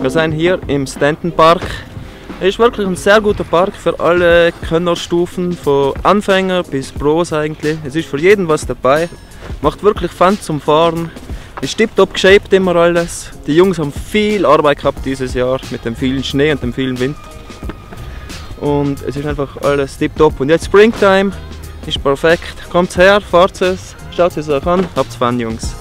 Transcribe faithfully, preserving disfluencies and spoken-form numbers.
Wir sind hier im Stanton Park. Es ist wirklich ein sehr guter Park für alle Könnerstufen, von Anfänger bis Pros eigentlich. Es ist für jeden was dabei. Macht wirklich Fun zum Fahren. Ist tiptop geshaped immer alles. Die Jungs haben viel Arbeit gehabt dieses Jahr mit dem vielen Schnee und dem vielen Wind. Und es ist einfach alles tiptop. Und jetzt Springtime ist perfekt. Kommt her, fahrt es, schaut es euch an, habt's Fun, Jungs.